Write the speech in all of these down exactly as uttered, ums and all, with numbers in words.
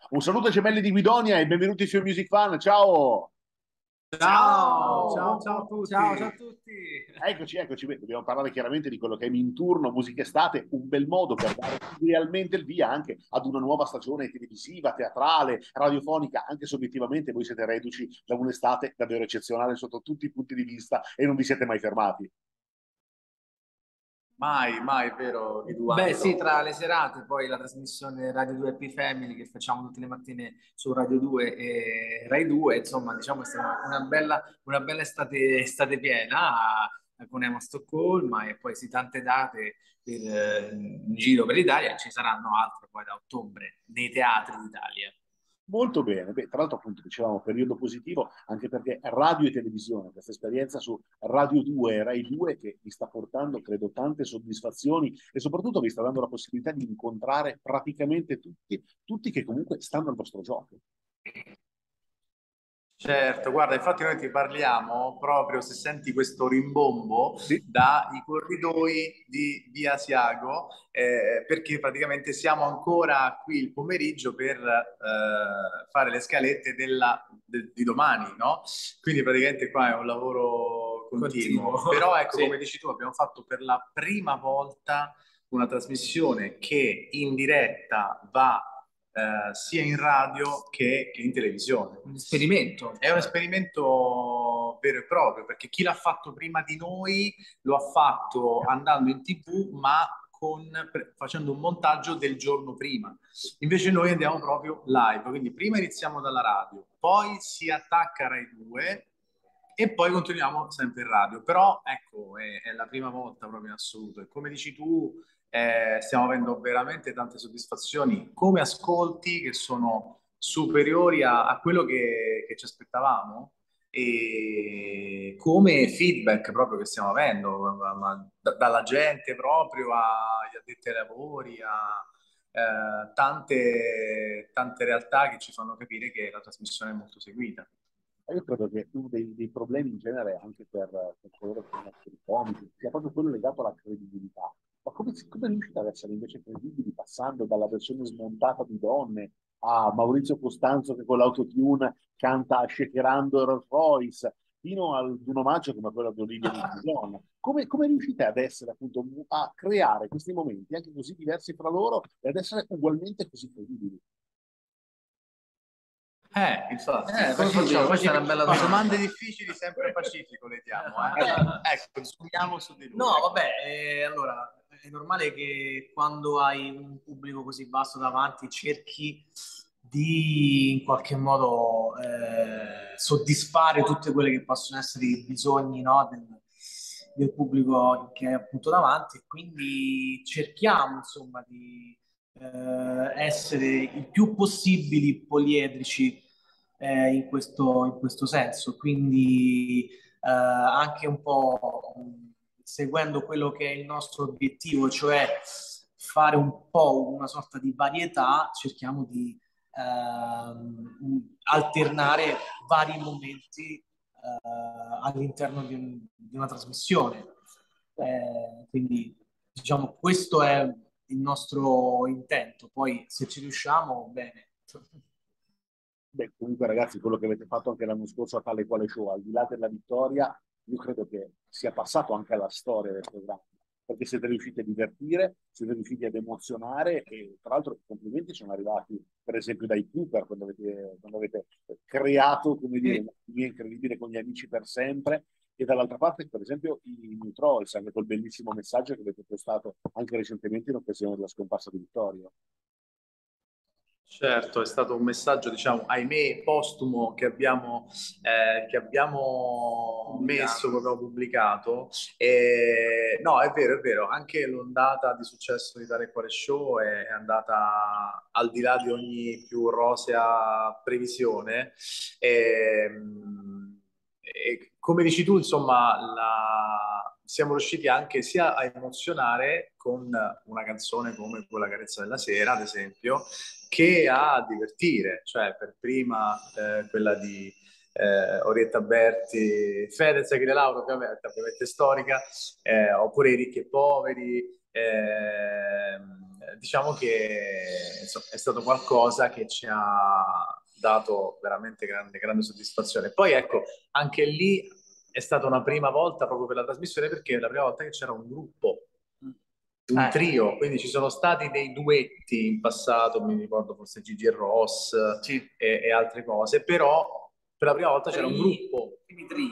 Un saluto ai gemelli di Guidonia e benvenuti su Music Fan. Ciao! Ciao, Ciao, ciao, ciao a tutti. ciao, ciao a tutti. Eccoci, eccoci. Beh, dobbiamo parlare chiaramente di quello che è Minturno, musica estate, un bel modo per dare realmente il via anche ad una nuova stagione televisiva, teatrale, radiofonica, anche se obiettivamente voi siete reduci da un'estate davvero eccezionale sotto tutti i punti di vista e non vi siete mai fermati. Mai, mai, è vero, Beh, sì, Eduardo. tra le serate, poi la trasmissione Radio due Happy Family che facciamo tutte le mattine su Radio due e Rai due, insomma, diciamo è stata una bella, una bella estate, estate piena con Ema Stoccolma e poi sì, tante date per, eh, in giro per l'Italia, ci saranno altre poi da ottobre nei teatri d'Italia. Molto bene. Beh, tra l'altro, appunto, dicevamo periodo positivo anche perché radio e televisione, questa esperienza su Radio due e Rai due che vi sta portando, credo, tante soddisfazioni e soprattutto vi sta dando la possibilità di incontrare praticamente tutti, tutti che comunque stanno al vostro gioco. Certo, guarda, infatti noi ti parliamo proprio, se senti questo rimbombo, Sì. dai corridoi di Via Asiago, eh, perché praticamente siamo ancora qui il pomeriggio per eh, fare le scalette della- de- di domani, no? Quindi praticamente qua è un lavoro continuo. Continuo. Però ecco, Sì. come dici tu, abbiamo fatto per la prima volta una trasmissione che in diretta va eh, sia in radio che, che in televisione. Un esperimento. È un esperimento vero e proprio, perché chi l'ha fatto prima di noi lo ha fatto andando in T V, ma con, pre- facendo un montaggio del giorno prima. Invece noi andiamo proprio live, quindi prima iniziamo dalla radio, poi si attacca Rai due e poi continuiamo sempre in radio. Però ecco, è, è la prima volta proprio in assoluto. E come dici tu, eh, stiamo avendo veramente tante soddisfazioni come ascolti che sono superiori a, a quello che, che ci aspettavamo e come feedback proprio che stiamo avendo ma- ma da- dalla gente proprio agli addetti ai lavori a eh, tante, tante realtà che ci fanno capire che la trasmissione è molto seguita. Io credo che uno dei, dei problemi in genere, anche per, per coloro che sono attori comici, sia proprio quello legato alla credibilità. Ma come, si- come riuscite ad essere invece credibili passando dalla versione smontata di Donne a Maurizio Costanzo che con l'autotune canta shakerando Rolls Royce, fino ad un omaggio come quello di Olivia Newton-John? Come, come riuscite ad essere appunto a creare questi momenti anche così diversi fra loro e ad essere ugualmente così credibili? Eh, infatti, Eh, come Pacifico, facciamo? questa è Pacifico? una bella Ma domanda. domande difficili sempre Pacifico le diamo, eh? Eh, Ecco, zoomiamo su di No, lui. Ecco. vabbè, eh, allora è normale che quando hai un pubblico così basso davanti cerchi di in qualche modo eh, soddisfare tutte quelle che possono essere i bisogni, no, del, del pubblico che è appunto davanti. Quindi cerchiamo insomma di eh, essere il più possibili poliedrici eh, in questo, in questo senso. Quindi eh, anche un po' mh, seguendo quello che è il nostro obiettivo, cioè fare un po' una sorta di varietà, cerchiamo di ehm, alternare vari momenti eh, all'interno di, un- di una trasmissione. Eh, quindi, diciamo, questo è il nostro intento. Poi, se ci riusciamo, bene. Beh, comunque ragazzi, quello che avete fatto anche l'anno scorso a tale e quale show, al di là della vittoria, io credo che sia passato anche alla storia del programma, perché siete riusciti a divertire, siete riusciti ad emozionare e tra l'altro i complimenti sono arrivati per esempio dai Cooper quando avete, quando avete creato, come dire, una chimia incredibile con gli amici per sempre e dall'altra parte per esempio i New Trolls, anche quel bellissimo messaggio che avete postato anche recentemente in occasione della scomparsa di Vittorio. Certo, è stato un messaggio, diciamo, ahimè, postumo che abbiamo, eh, che abbiamo messo, che abbiamo pubblicato. E, no, è vero, è vero, anche l'ondata di successo di Tale e Quale Show è, è andata al di là di ogni più rosea previsione. E, e come dici tu, insomma, la- siamo riusciti anche sia a emozionare con una canzone come quella Carezza della Sera, ad esempio, che a divertire, cioè per prima eh, quella di eh, Orietta Berti, Fedez e Achille Lauro, ovviamente, ovviamente storica, eh, oppure I ricchi e poveri, ehm, eh, diciamo che insomma, è stato qualcosa che ci ha dato veramente grande, grande soddisfazione. Poi ecco, anche lì è stata una prima volta proprio per la trasmissione, perché è la prima volta che c'era un gruppo, un Eh. trio, quindi ci sono stati dei duetti in passato, mi ricordo forse Gigi e Ross Sì. e, e altre cose, però per la prima volta c'era un Tri- gruppo, quindi tri.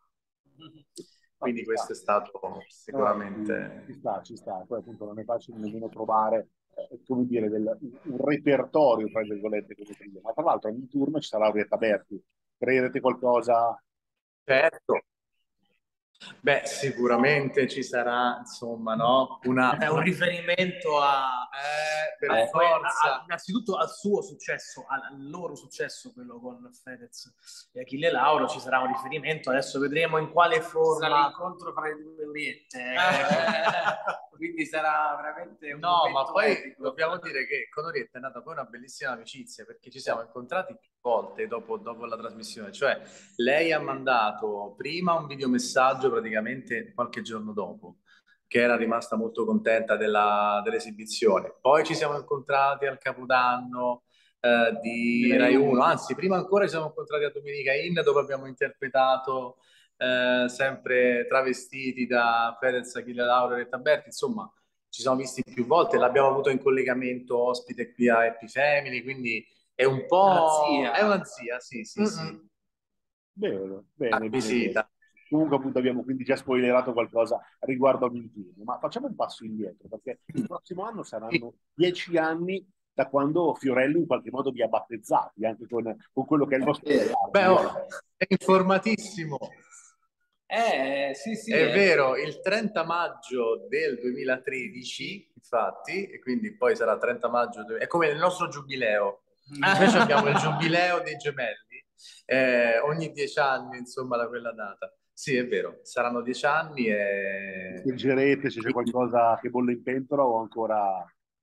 quindi ci questo sta. è stato No, ci, sicuramente... ci sta, ci sta. Poi appunto non è facile nemmeno trovare, eh, come dire, del- un repertorio, tra virgolette, come prima. Ma tra l'altro in turno ci sarà Orietta Berti. Crederete qualcosa? Certo. Beh, sicuramente ci sarà, insomma, no? Una, È un una... riferimento a, Eh, per a que- a- forza. a- innanzitutto al suo successo, al, al loro successo, quello con Fedez e Achille Lauro. Ci sarà un riferimento. Adesso vedremo in quale forma. Sarà l'incontro fra le due Oriette, eh. Quindi sarà veramente un No, ma momento poi epico. dobbiamo dire che con Orietta è nata poi una bellissima amicizia, perché ci siamo incontrati più volte dopo, dopo la trasmissione. Cioè, lei ha mandato prima un videomessaggio praticamente qualche giorno dopo, che era rimasta molto contenta della- dell'esibizione. Poi ci siamo incontrati al Capodanno eh, di Rai uno, anzi, prima ancora ci siamo incontrati a Domenica In, dove abbiamo interpretato eh, sempre travestiti da Fedez, Achille Lauro e Retta Berti, insomma ci siamo visti più volte, l'abbiamo avuto in collegamento ospite qui a Happy Family, quindi è un po'... Una zia. È una zia, sì, sì, sì. Mm-mm. Bene, bene, bene, bene. Acquisita. Comunque appunto abbiamo quindi già spoilerato qualcosa riguardo a Minturno, ma facciamo un passo indietro, perché il prossimo anno saranno dieci anni da quando Fiorello in qualche modo vi ha battezzati, anche con, con quello che è il vostro Beh, sguardo. oh, è informatissimo. Eh, sì, sì. È eh. vero, il trenta maggio del duemilatredici, infatti, e quindi poi sarà trenta maggio, è come il nostro giubileo. Noi abbiamo il giubileo dei gemelli, eh, ogni dieci anni, insomma, da quella data. Sì, è vero, saranno dieci anni e... Stringerete se c'è qualcosa che bolle in pentola o ancora...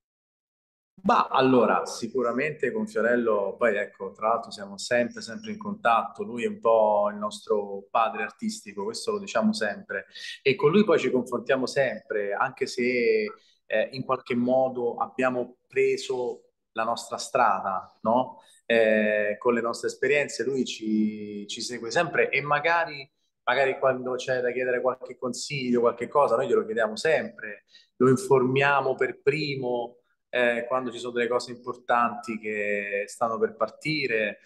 Ma allora, sicuramente con Fiorello, poi ecco, tra l'altro siamo sempre, sempre in contatto, lui è un po' il nostro padre artistico, questo lo diciamo sempre, e con lui poi ci confrontiamo sempre, anche se eh, in qualche modo abbiamo preso la nostra strada, no? Eh, con le nostre esperienze, lui ci, ci segue sempre e magari, magari quando c'è da chiedere qualche consiglio, qualche cosa, noi glielo chiediamo sempre, lo informiamo per primo eh, quando ci sono delle cose importanti che stanno per partire.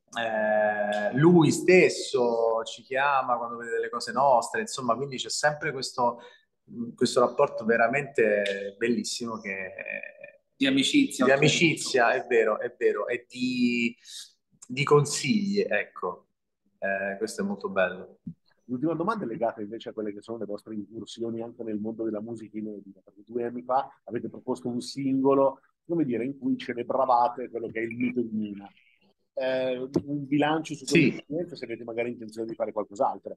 Eh, lui stesso ci chiama quando vede delle cose nostre, insomma, quindi c'è sempre questo, questo rapporto veramente bellissimo che Di amicizia. di amicizia, è vero, è vero, e di, di consigli, ecco. Eh, questo è molto bello. L'ultima domanda è legata invece a quelle che sono le vostre incursioni anche nel mondo della musica inedita, perché due anni fa avete proposto un singolo, come dire, in cui celebravate quello che è il mito di Mina. Eh, un bilancio su questa Sì, esperienza, se avete magari intenzione di fare qualcos'altro.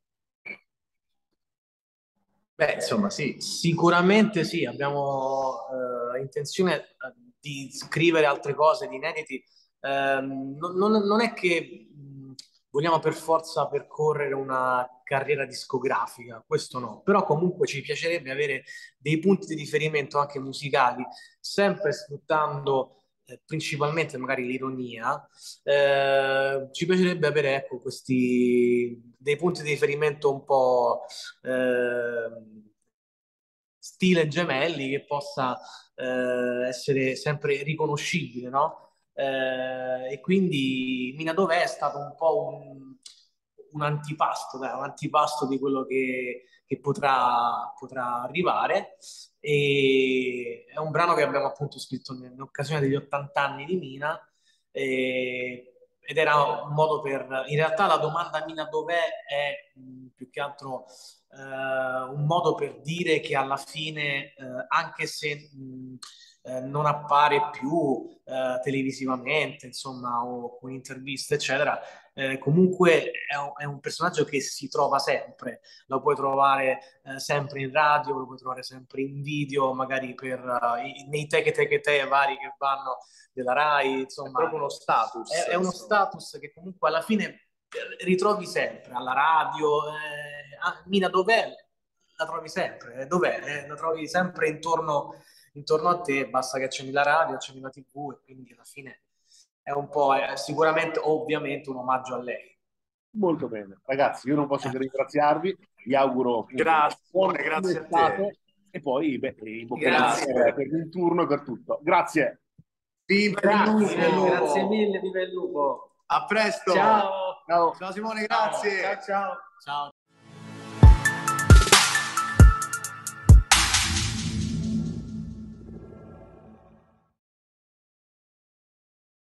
beh, insomma, sì. Sicuramente sì, abbiamo eh, intenzione eh, di scrivere altre cose, di inediti. Ehm, non, non- non è che mh, vogliamo per forza percorrere una carriera discografica, questo no, però comunque ci piacerebbe avere dei punti di riferimento anche musicali, sempre sfruttando eh, principalmente magari l'ironia. Eh, ci piacerebbe avere ecco, questi dei punti di riferimento un po' eh, stile gemelli che possa eh, essere sempre riconoscibile, no? Eh, e quindi Mina Dov'è è stato un po' un, un antipasto, dai, un antipasto di quello che, che potrà, potrà arrivare. E è un brano che abbiamo appunto scritto in occasione degli ottanta anni di Mina. E, ed era un modo per... In realtà la domanda Mina dov'è è mh, più che altro eh, un modo per dire che alla fine, eh, anche se mh, eh, non appare più eh, televisivamente, insomma, o con interviste, eccetera, eh, comunque è un, è un personaggio che si trova sempre. Lo puoi trovare eh, sempre in radio, lo puoi trovare sempre in video, magari per, uh, i, nei teche teche te vari che vanno della Rai, insomma, è proprio uno status. È, è uno insomma. status che comunque alla fine ritrovi sempre alla radio. Eh, ah, Mina dov'è? La trovi sempre. Dov'è? Eh, la trovi sempre intorno, intorno a te, basta che accendi la radio, accendi la tivù e quindi alla fine è un po', è sicuramente, ovviamente, un omaggio a lei. Molto bene. Ragazzi, io non posso che ringraziarvi, vi auguro appunto Grazie, buon grazie a te. estate e poi beh, in bocca al Grazie. lupo per, per il turno e per tutto. Grazie. Viva il Grazie, lupo! grazie mille, viva il lupo. A presto! Ciao. Ciao. Ciao Simone, Ciao. grazie! Ciao, ciao. Ciao.